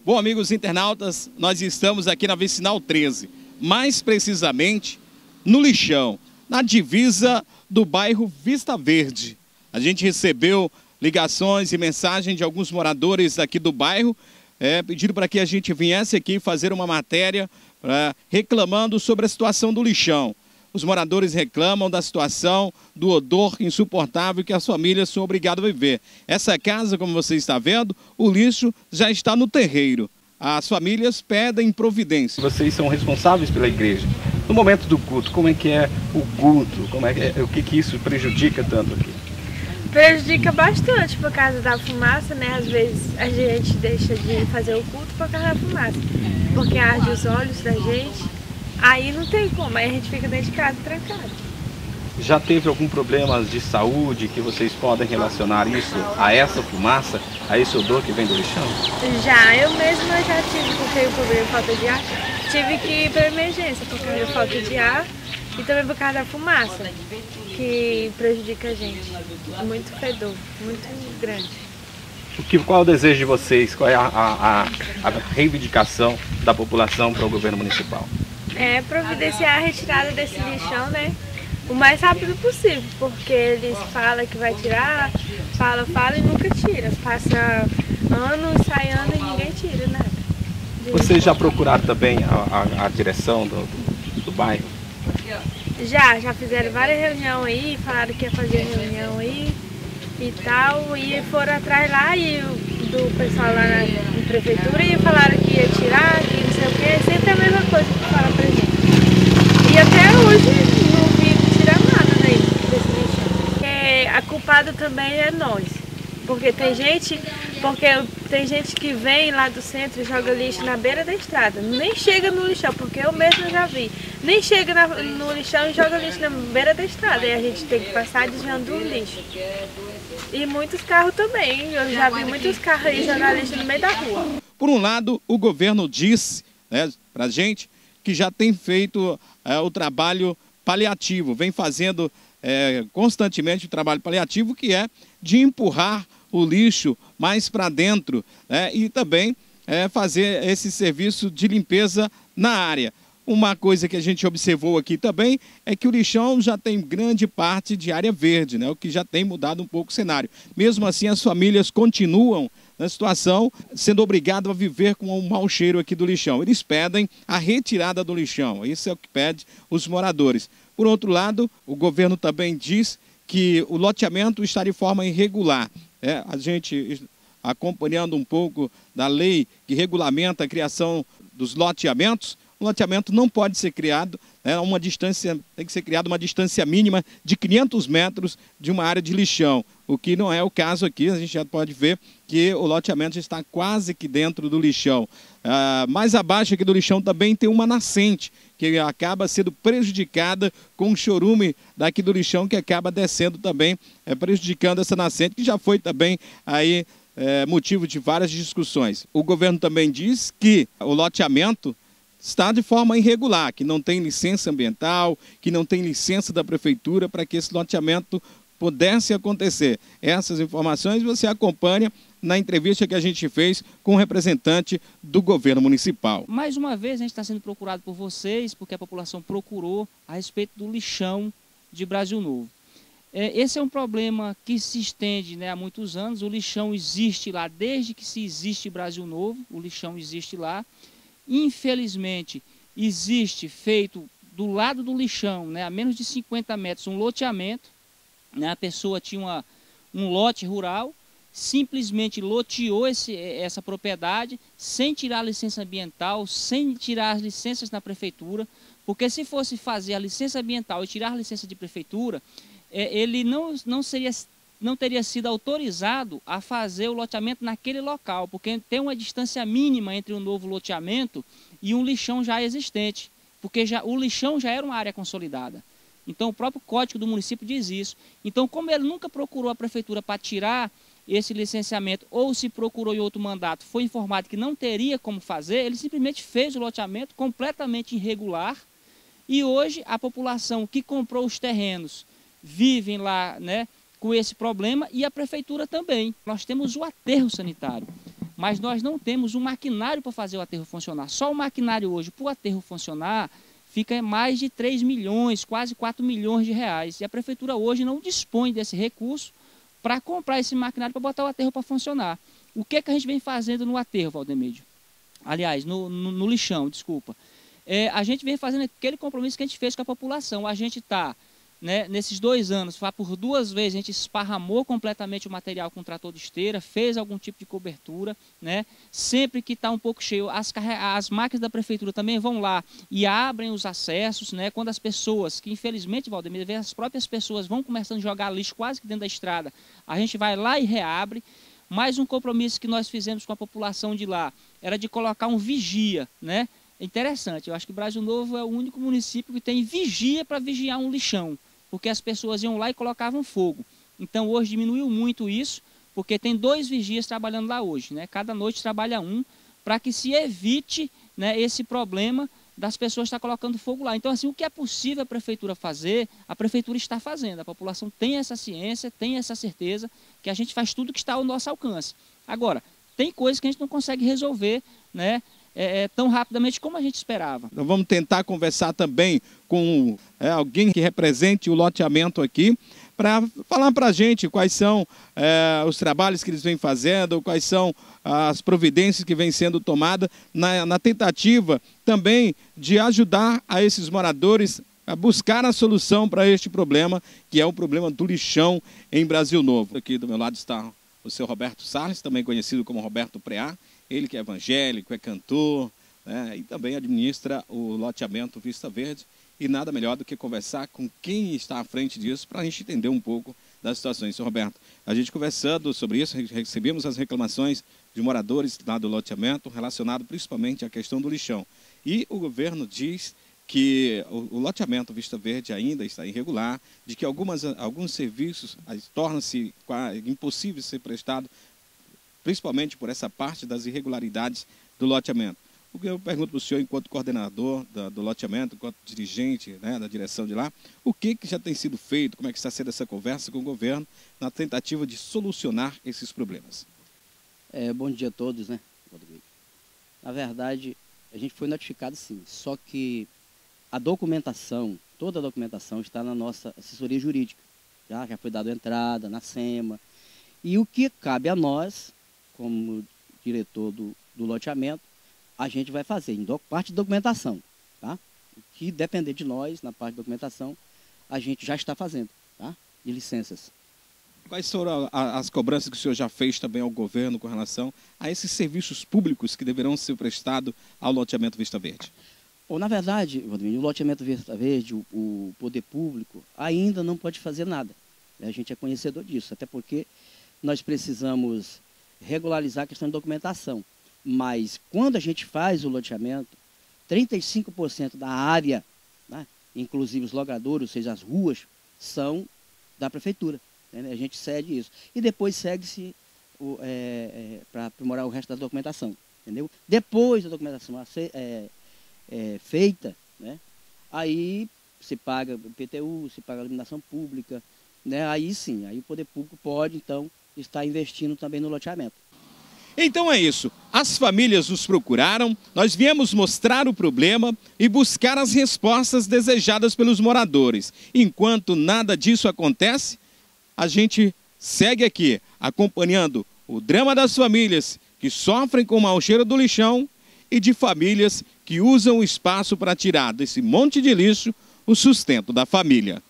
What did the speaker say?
Bom, amigos internautas, nós estamos aqui na Vicinal 13, mais precisamente no Lixão, na divisa do bairro Vista Verde. A gente recebeu ligações e mensagens de alguns moradores aqui do bairro, pedindo para que a gente viesse aqui fazer uma matéria reclamando sobre a situação do lixão. Os moradores reclamam da situação, do odor insuportável que as famílias são obrigadas a viver. Essa casa, como você está vendo, o lixo já está no terreiro. As famílias pedem providência. Vocês são responsáveis pela igreja. No momento do culto, como é que é o culto? O que isso prejudica tanto aqui? Prejudica bastante por causa da fumaça, né? Às vezes a gente deixa de fazer o culto por causa da fumaça, porque arde os olhos da gente. Aí não tem como, aí a gente fica dentro de casa trancado. Já teve algum problema de saúde que vocês podem relacionar isso a essa fumaça, a esse odor que vem do lixão? Já, eu mesma já tive, porque eu problema de falta de ar, tive que ir para emergência por causa da falta de ar e também por causa da fumaça, que prejudica a gente. Muito fedor, muito grande. Qual é o desejo de vocês? Qual é a reivindicação da população para o governo municipal? É providenciar a retirada desse lixão, né? O mais rápido possível, porque eles falam que vai tirar, fala e nunca tira. Passa ano, sai ano e ninguém tira nada. Vocês já procuraram também a direção do bairro? Já fizeram várias reuniões aí, falaram que ia fazer reunião aí e tal, e foram atrás lá e do pessoal lá na prefeitura e falaram que ia tirar, que não sei o que, sempre a mesma coisa que fala pra gente. E até hoje não vi tirar nada daí desse lixo. Porque a culpada também é nós. Porque tem gente que vem lá do centro e joga lixo na beira da estrada. Nem chega no lixão, porque eu mesma já vi. Nem chega no lixão e joga lixo na beira da estrada. E a gente tem que passar desviando do lixo. E muitos carros também. Eu já vi muitos carros aí jogar lixo no meio da rua. Por um lado, o governo disse, pra gente que já tem feito o trabalho paliativo, vem fazendo constantemente o trabalho paliativo, que é de empurrar o lixo mais para dentro, e também fazer esse serviço de limpeza na área. Uma coisa que a gente observou aqui também é que o lixão já tem grande parte de área verde, o que já tem mudado um pouco o cenário. Mesmo assim, as famílias continuam na situação, sendo obrigadas a viver com um mau cheiro aqui do lixão. Eles pedem a retirada do lixão, isso é o que pede os moradores. Por outro lado, o governo também diz que o loteamento está de forma irregular. A gente acompanhando um pouco da lei que regulamenta a criação dos loteamentos, o loteamento não pode ser criado, tem que ser criada uma distância mínima de 500 metros de uma área de lixão, o que não é o caso aqui. A gente já pode ver que o loteamento está quase que dentro do lixão. Mais abaixo aqui do lixão também tem uma nascente, que acaba sendo prejudicada com o chorume daqui do lixão, que acaba descendo também, prejudicando essa nascente, que já foi também aí motivo de várias discussões. O governo também diz que o loteamento está de forma irregular, que não tem licença ambiental, que não tem licença da prefeitura para que esse loteamento pudesse acontecer. Essas informações você acompanha na entrevista que a gente fez com o representante do governo municipal. Mais uma vez a gente está sendo procurado por vocês, porque a população procurou a respeito do lixão de Brasil Novo. Esse é um problema que se estende há muitos anos. O lixão existe lá desde que se existe Brasil Novo, o lixão existe lá. Infelizmente, existe feito do lado do lixão, a menos de 50 metros, um loteamento. A pessoa tinha um lote rural, simplesmente loteou essa propriedade sem tirar a licença ambiental, sem tirar as licenças na prefeitura, porque se fosse fazer a licença ambiental e tirar a licença de prefeitura, ele não teria sido autorizado a fazer o loteamento naquele local, porque tem uma distância mínima entre um novo loteamento e um lixão já existente, porque o lixão já era uma área consolidada. Então o próprio código do município diz isso. Então, como ele nunca procurou a prefeitura para tirar esse licenciamento, ou se procurou em outro mandato, foi informado que não teria como fazer, ele simplesmente fez o loteamento completamente irregular, e hoje a população que comprou os terrenos vivem lá, com esse problema, e a prefeitura também. Nós temos o aterro sanitário. mas nós não temos um maquinário para fazer o aterro funcionar. Só o maquinário hoje, para o aterro funcionar, fica mais de 3 milhões, quase 4 milhões de reais. E a prefeitura hoje não dispõe desse recurso para comprar esse maquinário para botar o aterro para funcionar. O que a gente vem fazendo no aterro, Valdemídio? Aliás, no lixão, desculpa. A gente vem fazendo aquele compromisso que a gente fez com a população. A gente está, né, nesses 2 anos, por 2 vezes a gente esparramou completamente o material com trator de esteira, fez algum tipo de cobertura, né? Sempre que está um pouco cheio, as máquinas da prefeitura também vão lá e abrem os acessos, né? Quando as pessoas, que infelizmente, Valdemir, as próprias pessoas vão começando a jogar lixo quase que dentro da estrada, a gente vai lá e reabre. Mais um compromisso que nós fizemos com a população de lá era de colocar um vigia, né? É interessante, eu acho que Brasil Novo é o único município que tem vigia para vigiar um lixão, porque as pessoas iam lá e colocavam fogo. Então hoje diminuiu muito isso, porque tem 2 vigias trabalhando lá hoje, né? Cada noite trabalha um, para que se evite, né, esse problema das pessoas estar colocando fogo lá. Então assim, o que é possível a prefeitura fazer, a prefeitura está fazendo. A população tem essa ciência, tem essa certeza que a gente faz tudo que está ao nosso alcance. Agora, tem coisas que a gente não consegue resolver, né, tão rapidamente como a gente esperava. Nós vamos tentar conversar também com alguém que represente o loteamento aqui, para falar para a gente quais são os trabalhos que eles vêm fazendo, quais são as providências que vêm sendo tomadas na tentativa também de ajudar a esses moradores a buscar a solução para este problema, que é o problema do lixão em Brasil Novo. Aqui do meu lado está o seu Roberto Salles, também conhecido como Roberto Preá. Ele que é evangélico, é cantor, né, e também administra o loteamento Vista Verde. E nada melhor do que conversar com quem está à frente disso para a gente entender um pouco das situações. Senhor Roberto, a gente conversando sobre isso, recebemos as reclamações de moradores lá do loteamento relacionado principalmente à questão do lixão. E o governo diz que o loteamento Vista Verde ainda está irregular, de que alguns serviços tornam-se impossíveis de ser prestados, principalmente por essa parte das irregularidades do loteamento. O que eu pergunto para o senhor, enquanto coordenador do loteamento, enquanto dirigente, né, da direção de lá, o que já tem sido feito, como é que está sendo essa conversa com o governo na tentativa de solucionar esses problemas? Bom dia a todos, né? Na verdade, a gente foi notificado sim, só que a documentação, toda a documentação está na nossa assessoria jurídica. Já foi dado entrada na SEMA. E o que cabe a nós, como diretor do loteamento, a gente vai fazer em parte de documentação, tá? O que depender de nós, na parte de documentação, a gente já está fazendo, tá? De licenças. Quais foram as cobranças que o senhor já fez também ao governo com relação a esses serviços públicos que deverão ser prestados ao loteamento Vista Verde? Bom, na verdade, o loteamento Vista Verde, o poder público, ainda não pode fazer nada. A gente é conhecedor disso, até porque nós precisamos regularizar a questão de documentação. Mas quando a gente faz o loteamento, 35% da área, né, inclusive os logradouros, ou seja, as ruas, são da prefeitura. Né? A gente cede isso. E depois segue-se para aprimorar o resto da documentação. Entendeu? Depois da documentação feita, né, aí se paga o IPTU, se paga a iluminação pública, né, aí sim, aí o poder público pode, então, estar investindo também no loteamento. Então é isso, as famílias nos procuraram, nós viemos mostrar o problema e buscar as respostas desejadas pelos moradores. Enquanto nada disso acontece, a gente segue aqui acompanhando o drama das famílias que sofrem com o mau cheiro do lixão e de famílias que usam o espaço para tirar desse monte de lixo o sustento da família.